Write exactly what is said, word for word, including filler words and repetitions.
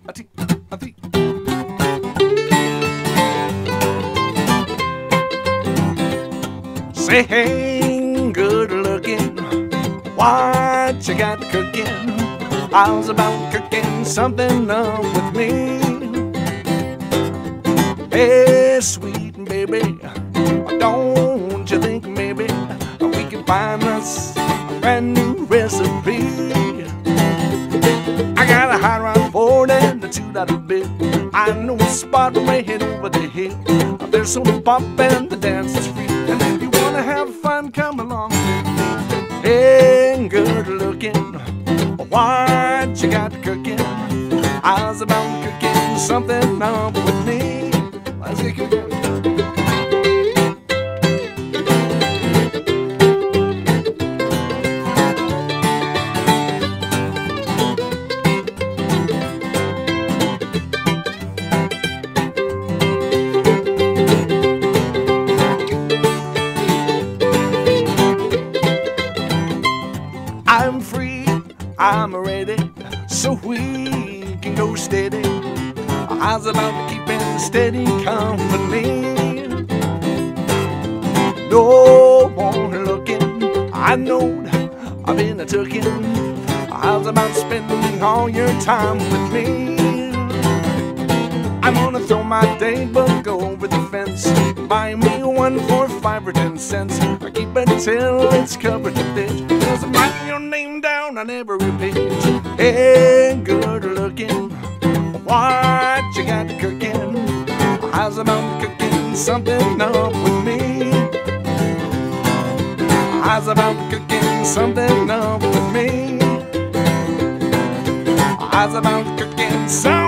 a T, a T. Say, hey, good looking, what you got cooking? I was about cooking something up with me. Hey, sweet baby, don't you think maybe we can find us a brand new recipe? I got a hot rod Ford and a two dollar bill. I know a spot right over the hill. There's some pop and the dance is free. And if you wanna have fun, come along. Hey, good looking, what you got cooking? I was about cooking something up with me. Let's get cooking. I'm free, I'm ready, so we can go steady. I was about keeping steady company. No more looking, I know I've been a tookin'. I was about spending all your time with me. I'm gonna throw my day book over the fence. Buy me one for five or ten cents. I keep it till it's covered in ditch. Cause I'm writing your name down on every page. Hey, good looking, what you got cooking? I was about cooking something up with me. I was about cooking something up with me. I was about cooking something.